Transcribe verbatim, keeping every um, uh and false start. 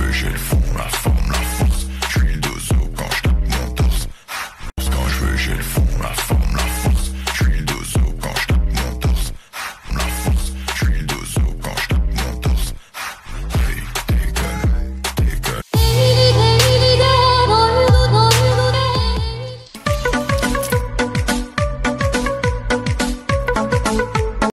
veux, j'ai le fond, la forme, la force. Je suis le dozo quand je tape mon torse. Quand je veux, j'ai le fond, la forme.